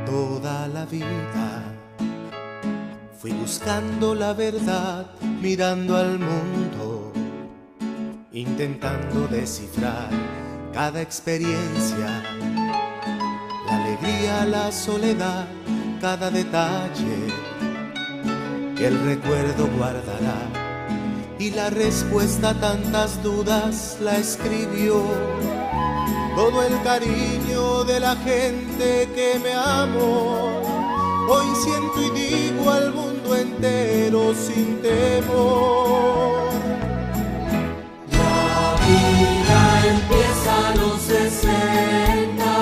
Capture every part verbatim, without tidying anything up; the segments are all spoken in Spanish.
Toda la vida fui buscando la verdad, mirando al mundo, intentando descifrar cada experiencia, la alegría, la soledad, cada detalle que el recuerdo guardará. Y la respuesta a tantas dudas la escribió todo el cariño de la gente que me amó. Hoy siento y digo al mundo entero sin temor: la vida empieza a los sesenta.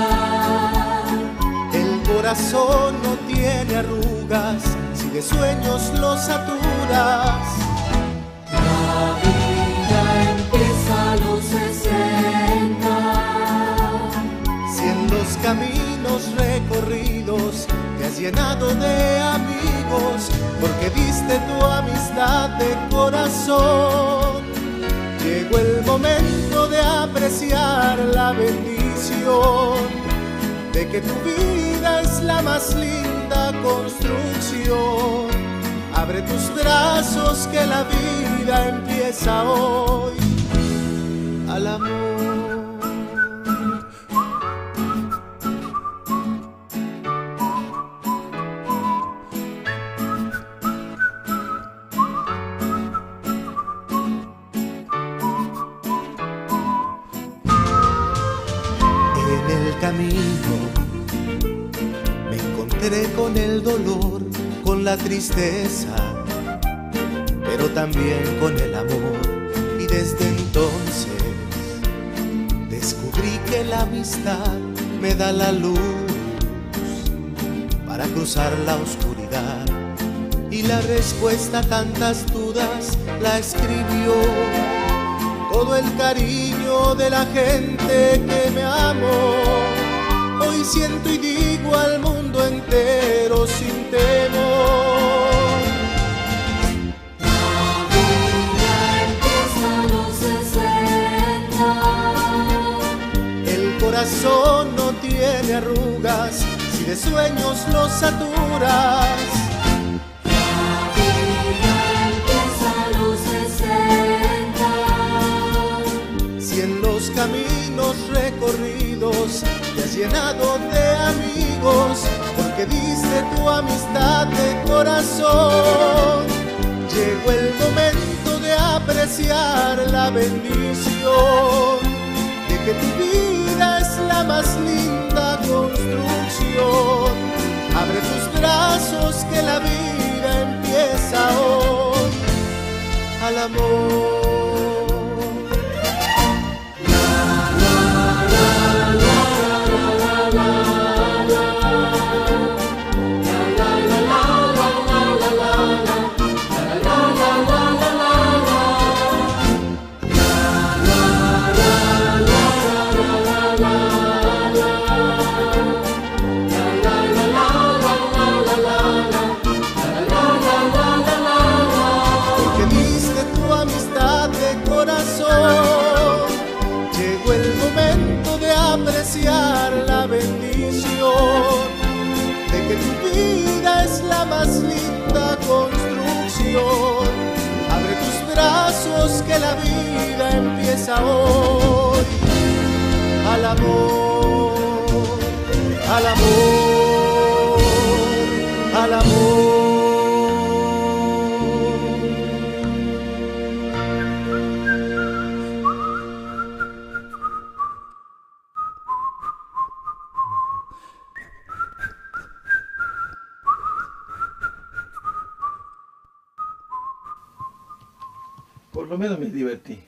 El corazón no tiene arrugas si de sueños los saturas. La vida empieza a los sesenta. Si en los caminos recorridos te has llenado de amigos, porque diste tu amistad de corazón, llegó el momento de apreciar la bendición de que tu vida es la más linda construcción. Abre tus brazos que la vida empieza hoy. Al amor. En el camino me encontré con el dolor, con la tristeza, pero también con el amor. Y desde entonces descubrí que la amistad me da la luz para cruzar la oscuridad. Y la respuesta a tantas dudas la escribió todo el cariño de la gente que me amó. Hoy siento y digo al mundo entero sin temor: la vida empieza a los sesenta. El corazón no tiene arrugas si de sueños los saturas. La vida empieza a los sesenta. Si en los caminos recorridos te has llenado de amigos, porque diste tu amistad de corazón, llegó el momento de apreciar la bendición de que tu vida es la más linda construcción. Abre tus brazos que la vida empieza hoy. Al amor. Llegó el momento de apreciar la bendición de que tu vida es la más linda construcción. Abre tus brazos que la vida empieza hoy. Al amor, al amor, al amor. Por lo menos me divertí.